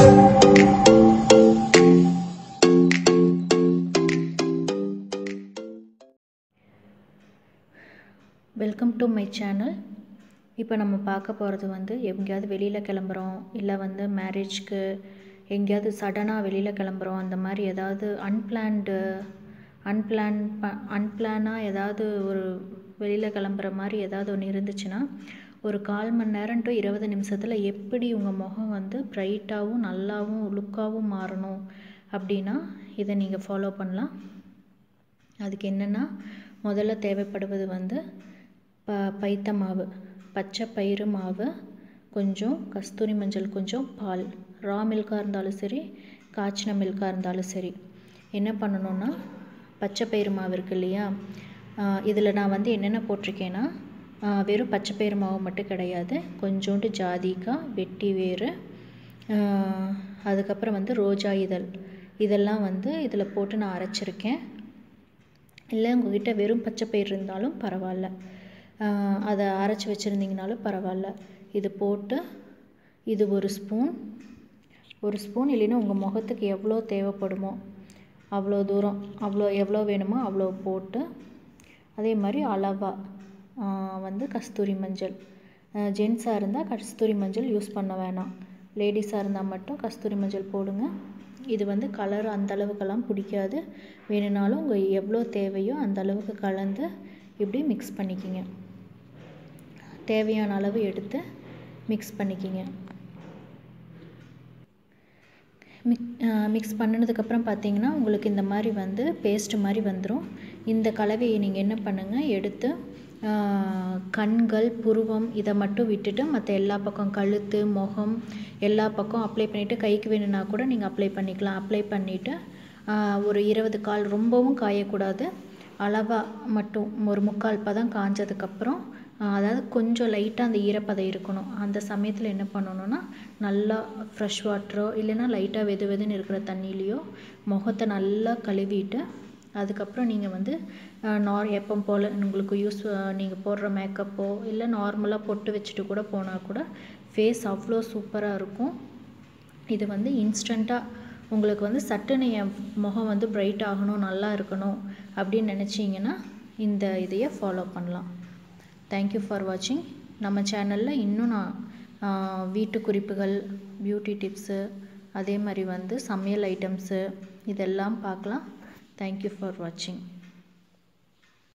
Welcome to my channel. இப்போ நம்ம பார்க்க போகிறது வந்து எங்கேயாவது வெளியில் கிளம்புறோம், இல்லை வந்து மேரேஜ்க்கு எங்கேயாவது சடனாக வெளியில் கிளம்புறோம், அந்த மாதிரி ஏதாவது அன்பிளானாக ஏதாவது ஒரு வெளியில் கிளம்புற மாதிரி ஏதாவது ஒன்று இருந்துச்சுன்னா, ஒரு 1/4 மணி நேரம் டு 20 நிமிஷத்தில் எப்படி உங்கள் முகம் வந்து ப்ரைட்டாகவும் நல்லாவும் லுக்காகவும் மாறணும் அப்படின்னா இதை நீங்கள் ஃபாலோ பண்ணலாம். அதுக்கு என்னென்னா, முதல்ல தேவைப்படுவது வந்து பைத்த மாவு, பச்சை பயிறு மாவு, கொஞ்சம் கஸ்தூரி மஞ்சள், கொஞ்சம் பால், ரா மில்காக இருந்தாலும் சரி, காய்ச்சின மில்காக இருந்தாலும் சரி. என்ன பண்ணணுன்னா, பச்சை பயிறு மாவு இருக்கு இல்லையா, இதில் நான் வந்து என்னென்ன போட்டிருக்கேன்னா, வெறும் பச்சை பயிறு மாவு மட்டும் கிடையாது, கொஞ்சோண்டு ஜாதிக்காய், வெட்டி வேறு, அதுக்கப்புறம் வந்து ரோஜா இதெல்லாம் வந்து இதில் போட்டு நான் அரைச்சிருக்கேன். இல்லை உங்கள்கிட்ட வெறும் பச்சை பயிறு இருந்தாலும் பரவாயில்ல, அதை அரைச்சி வச்சுருந்தீங்கனாலும் பரவாயில்ல. இது போட்டு இது ஒரு ஸ்பூன் இல்லைன்னா உங்கள் முகத்துக்கு எவ்வளோ தேவைப்படுமோ அவ்வளோ தூரம், எவ்வளோ வேணுமோ அவ்வளோ போட்டு, அதே மாதிரி அளவாக வந்து கஸ்தூரி மஞ்சள், ஜென்ஸாக இருந்தால் கஸ்தூரி மஞ்சள் யூஸ் பண்ண வேணாம், லேடிஸாக இருந்தால் மட்டும் கஸ்தூரி மஞ்சள் போடுங்க. இது வந்து கலர் அந்தளவுக்கெல்லாம் பிடிக்காது, வேணுனாலும் உங்கள் எவ்வளோ தேவையோ அந்த அளவுக்கு கலந்து இப்படி மிக்ஸ் பண்ணிக்கிங்க. தேவையான அளவு எடுத்து மிக்ஸ் பண்ணிக்கிங்க. மிக்ஸ் பண்ணினதுக்கப்புறம் பார்த்தீங்கன்னா உங்களுக்கு இந்த மாதிரி வந்து பேஸ்ட் மாதிரி வந்துடும். இந்த கலவையை நீங்கள் என்ன பண்ணுங்கள், எடுத்து கண்கள், புருவம் இதை மட்டும் விட்டுட்டு மற்ற எல்லா பக்கம் கழுத்து, முகம் எல்லா பக்கம் அப்ளை பண்ணிவிட்டு, கைக்கு வேணும்னா கூட நீங்கள் அப்ளை பண்ணிக்கலாம். அப்ளை பண்ணிவிட்டு ஒரு 20 கால், ரொம்பவும் காயக்கூடாது, அளவாக மட்டும் ஒரு 3/4 பதம் காஞ்சதுக்கப்புறம், அதாவது கொஞ்சம் லைட்டாக அந்த ஈரப்பதம் இருக்கணும். அந்த சமயத்தில் என்ன பண்ணணுன்னா, நல்லா ஃப்ரெஷ் வாட்டரோ இல்லைன்னா லைட்டாக வெதுன்னு இருக்கிற தண்ணியிலையோ முகத்தை நல்லா கழுவிட்டு, அதுக்கப்புறம் நீங்கள் வந்து எப்போ போல் உங்களுக்கு நீங்கள் போடுற மேக்கப்போ இல்லை நார்மலாக பொட்டு வச்சுட்டு கூட போனால் கூட ஃபேஸ் அவ்வளோ சூப்பராக இருக்கும். இது வந்து இன்ஸ்டண்ட்டாக உங்களுக்கு வந்து சட்டுன்னு என் முகம் வந்து பிரைட் ஆகணும், நல்லா இருக்கணும் அப்படின்னு நினச்சிங்கன்னா இந்த இதையை ஃபாலோ பண்ணலாம். தேங்க்யூ ஃபார் வாட்சிங். நம்ம சேனலில் இன்னும் நான் வீட்டு குறிப்புகள், பியூட்டி டிப்ஸு, அதே மாதிரி வந்து சமையல் ஐட்டம்ஸு இதெல்லாம் பார்க்கலாம். தேங்க்யூ ஃபார் வாட்சிங்.